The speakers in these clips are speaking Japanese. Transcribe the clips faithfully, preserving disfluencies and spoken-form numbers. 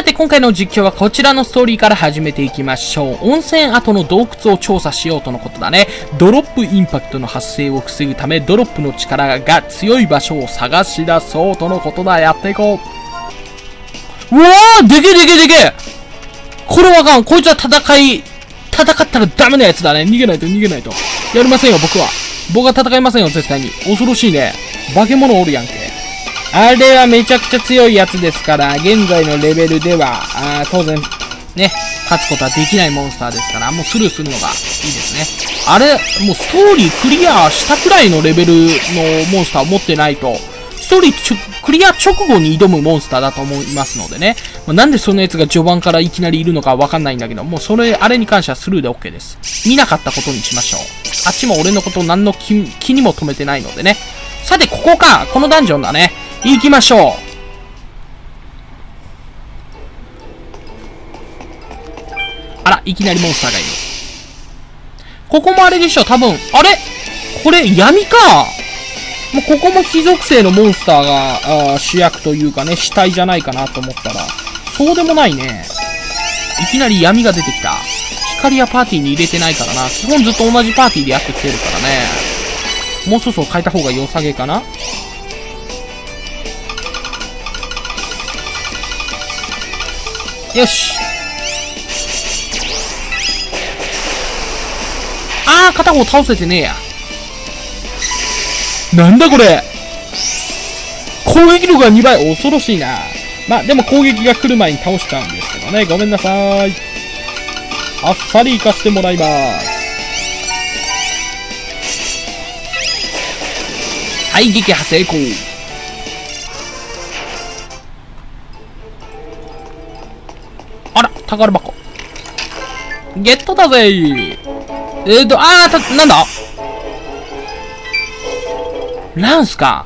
て今回の実況はこちらのストーリーから始めていきましょう。温泉跡の洞窟を調査しようとのことだね。ドロップインパクトの発生を防ぐため、ドロップの力が強い場所を探し出そうとのことだ。やっていこう。うわー、でけでけでけこれわかん。こいつは戦い、戦ったらダメなやつだね。逃げないと逃げないと。やりませんよ、僕は。僕は戦いませんよ、絶対に。恐ろしいね。化け物おるやんけ。あれはめちゃくちゃ強いやつですから、現在のレベルでは、あ当然、ね、勝つことはできないモンスターですから、もうスルーするのがいいですね。あれ、もうストーリークリアしたくらいのレベルのモンスターを持ってないと、ストーリークリア直後に挑むモンスターだと思いますのでね。まあ、なんでそのやつが序盤からいきなりいるのかわかんないんだけど、もうそれ、あれに関してはスルーで OK です。見なかったことにしましょう。あっちも俺のこと何の 気, 気にも留めてないのでね。さて、ここか。このダンジョンだね。行きましょう。あら、いきなりモンスターがいる。ここもあれでしょ、多分。あれこれ、闇か。もうここも非属性のモンスターが、あー主役というかね、死体じゃないかなと思ったら、そうでもないね。いきなり闇が出てきた。光やパーティーに入れてないからな。基本ずっと同じパーティーでやってきてるからね。もうそろそろ変えた方が良さげかな。よし。あー、片方倒せてねえや。なんだこれ。攻撃力がにばい。恐ろしいな。まあ、でも攻撃が来る前に倒しちゃうんですけどね。ごめんなさい。あっさり活かしてもらいます。はい、撃破成功。あら、宝箱。ゲットだぜー。えーと、あー、た、なんだランスか。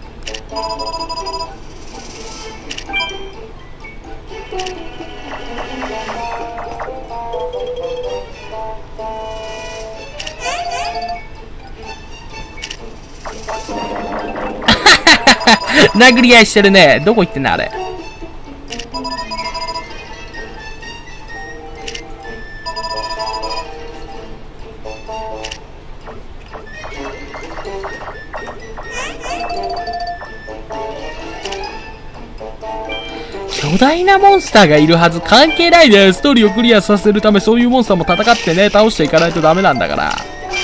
殴り合いしてるね。どこ行ってんのあれ。巨大なモンスターがいるはず。関係ないね。ストーリーをクリアさせるためそういうモンスターも戦ってね、倒していかないとダメなんだから。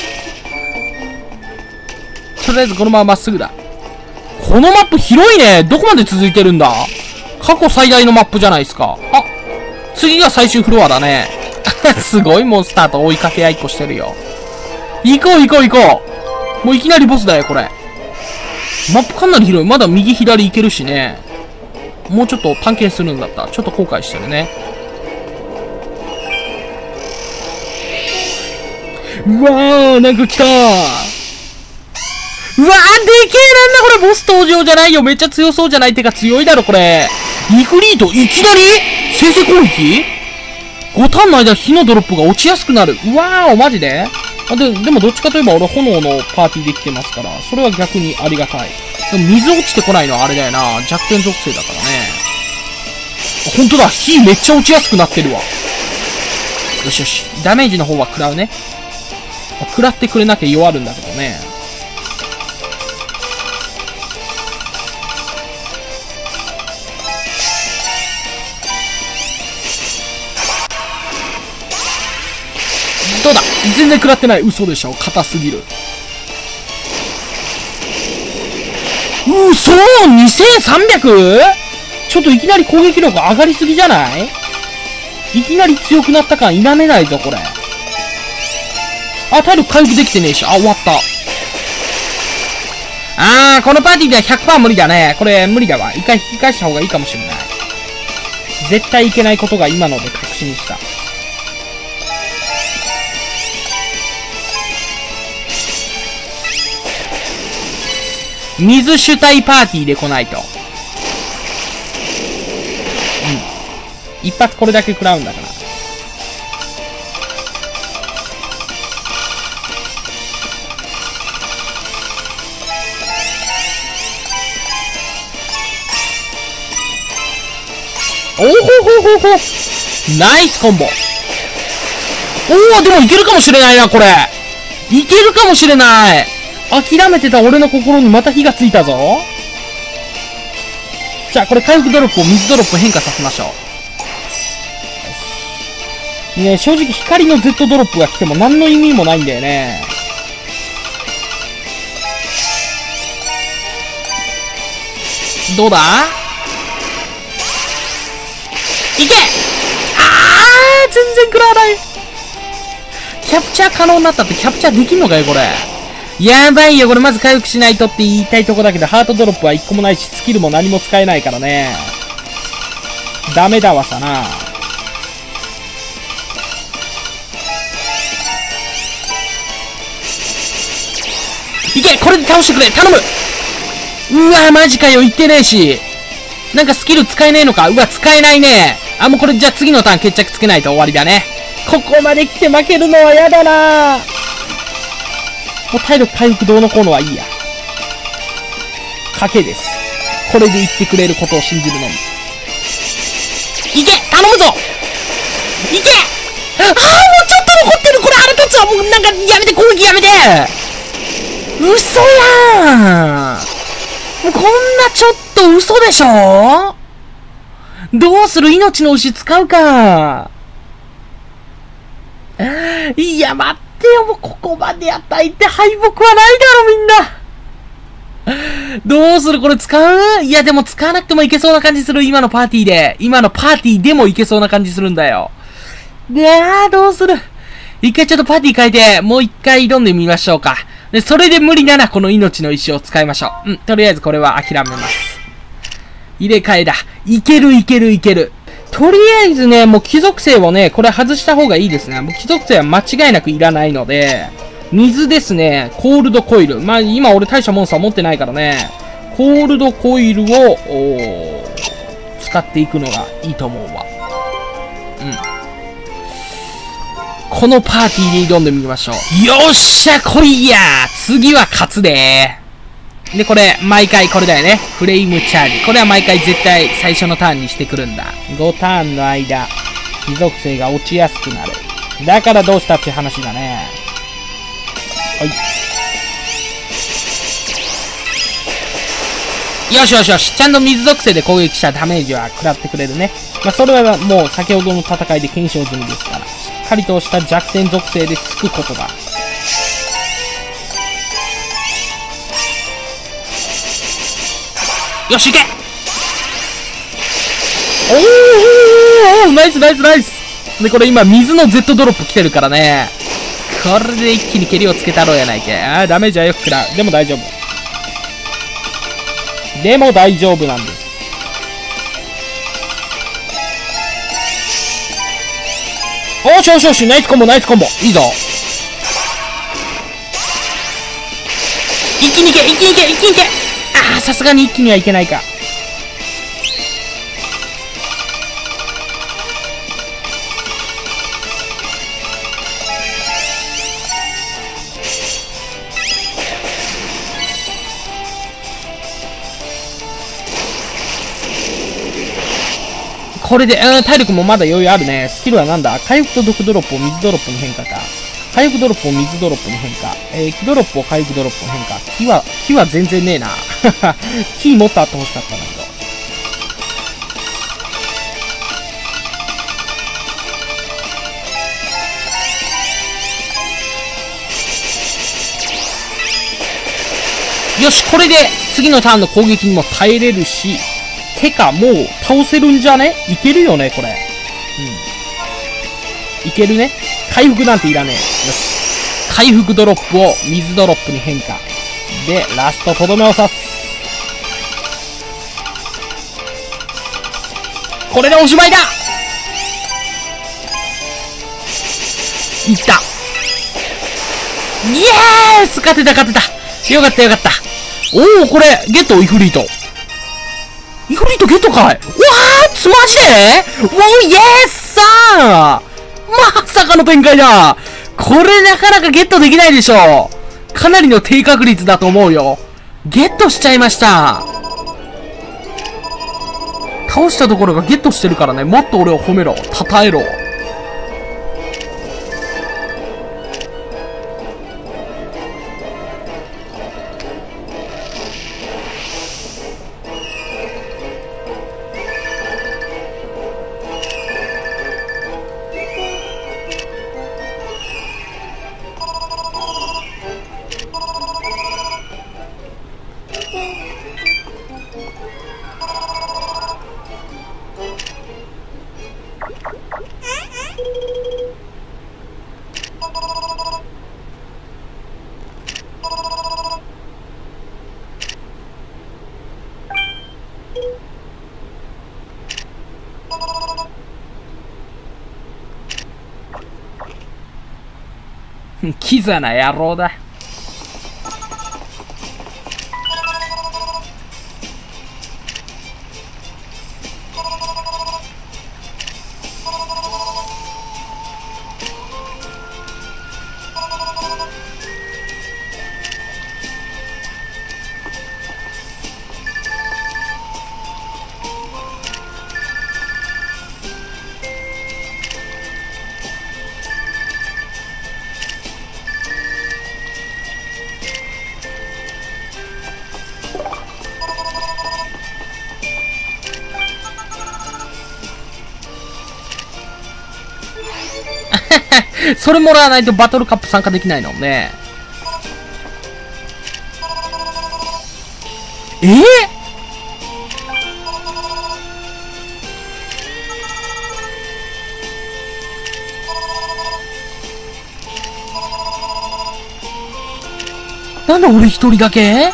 とりあえずこのまままっすぐだ。このマップ広いね。どこまで続いてるんだ。過去最大のマップじゃないですか。あ、次が最終フロアだね。すごいモンスターと追いかけ合いっこしてるよ。行こう行こう行こう。もういきなりボスだよ、これ。マップかなり広い。まだ右左行けるしね。もうちょっと探検するんだった。ちょっと後悔してるね。うわー、なんか来たー。うわー、でけえ。なんだこれ。ボス登場じゃないよ。めっちゃ強そうじゃない。てか強いだろ、これ。イフリート、いきなり先制攻撃 ?ご ターンの間、火のドロップが落ちやすくなる。うわー、マジであで、でもどっちかといえば俺炎のパーティーできてますから、それは逆にありがたい。でも水落ちてこないのはあれだよな。弱点属性だからね。ほんとだ。火めっちゃ落ちやすくなってるわ。よしよし。ダメージの方は食らうね。食らってくれなきゃ弱るんだけどね。どうだ。全然食らってない。嘘でしょ。硬すぎる。うそー にせんさんびゃく? ちょっといきなり攻撃力上がりすぎじゃない？いきなり強くなった感否めないぞ、これ。あ、体力回復できてねえし。あ、終わった。あー、このパーティーでは ひゃくパーセント 無理だね。これ無理だわ。一回引き返した方がいいかもしれない。絶対いけないことが今ので確信した。水主体パーティーで来ないと。うん。一発これだけ食らうんだから。 おほほほほ。ナイスコンボ。おお、でもいけるかもしれないな、これ。いけるかもしれない。諦めてた俺の心にまた火がついたぞ。じゃあ、これ回復ドロップを水ドロップ変化させましょう。ね、正直光の Z ドロップが来ても何の意味もないんだよね。どうだ？いけ！あー、全然食らわない。キャプチャー可能になったってキャプチャーできんのかよ、これ。やばいよ、これまず回復しないとって言いたいとこだけど、ハートドロップはいっこもないし、スキルも何も使えないからね。ダメだわさな。いけ！これで倒してくれ！頼む！うわ、マジかよ、言ってねえし。なんかスキル使えねえのか？うわ、使えないね。あ、もうこれじゃあ次のターン決着つけないと終わりだね。ここまで来て負けるのは嫌だな。もう体力回復どうのこうのはいいや。賭けです。これで言ってくれることを信じるのみ。いけ！頼むぞ！いけ！ああ、もうちょっと残ってる！これ腹立つわ！もうなんかやめて、攻撃やめて！嘘やん！もうこんなちょっと嘘でしょ？どうする？命の牛使うか。いや、待ってよ、もうここまでやったいって敗北はないだろ、みんな。どうする？これ使う？いや、でも使わなくてもいけそうな感じする。今のパーティーで。今のパーティーでもいけそうな感じするんだよ。いやー、どうする？一回ちょっとパーティー変えて、もう一回挑んでみましょうか。で、それで無理ならこの命の石を使いましょう。うん、とりあえずこれは諦めます。入れ替えだ。いけるいけるいける。とりあえずね、もう貴族性をね、これ外した方がいいですね。もう貴族性は間違いなくいらないので、水ですね、コールドコイル。まあ今俺大したモンスター持ってないからね、コールドコイルを、使っていくのがいいと思うわ。うん。このパーティーで挑んでみましょう。よっしゃ、来いや！次は勝つでー。で、これ、毎回これだよね。フレイムチャージ。これは毎回絶対最初のターンにしてくるんだ。ごターンの間、貴族性が落ちやすくなる。だからどうしたっていう話だね。はい。よしよしよし。ちゃんと水属性で攻撃したダメージは食らってくれるね。まあ、それはもう先ほどの戦いで検証済みですから。しっかりとした弱点属性でつくことだ。よし、いけ！おーおーおー、ナイスナイスナイス！で、これ今水の Z ドロップ来てるからね。これで一気に蹴りをつけたろうやないけ。あー、ダメージはよく食らう。でも大丈夫。でも大丈夫なんです。おしよしよし、ナイスコンボナイスコンボ。いいぞ。一気にいけ一気にいけ一気にいけ。ああ、さすがに一気にはいけないか。これで、うん、体力もまだ余裕あるね。スキルはなんだ？回復と毒ドロップを水ドロップに変化か。回復ドロップを水ドロップに変化。えー、火ドロップを回復ドロップに変化。火は、火は全然ねえな。火もっとあってほしかったんだけど。よし、これで次のターンの攻撃にも耐えれるし、てかもう倒せるんじゃね？いけるよね、これ。うん。いけるね。回復なんていらねえ。よし。回復ドロップを水ドロップに変化。で、ラストとどめを刺す。これでおしまいだ！いった。イエース！勝てた勝てた！よかったよかった。おお、これ、ゲットイフリート。イフリートゲットかい？わー！マジで？おー、イエスさー！まさかの展開だ！これなかなかゲットできないでしょ。かなりの低確率だと思うよ。ゲットしちゃいました。 倒したところがゲットしてるからね、もっと俺を褒めろ。称えろ。キザな野郎だ。それもらわないとバトルカップ参加できないのね。えー、なんで俺一人だけ？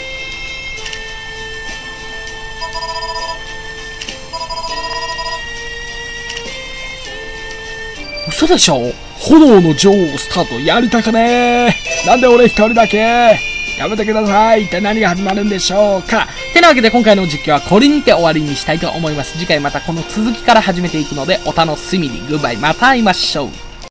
嘘でしょ？炎の女王スタートやりたくねー。なんで俺一人だけ？やめてください。一体何が始まるんでしょうか。てなわけで今回の実況はこれにて終わりにしたいと思います。次回またこの続きから始めていくのでお楽しみに。グッバイ。また会いましょう。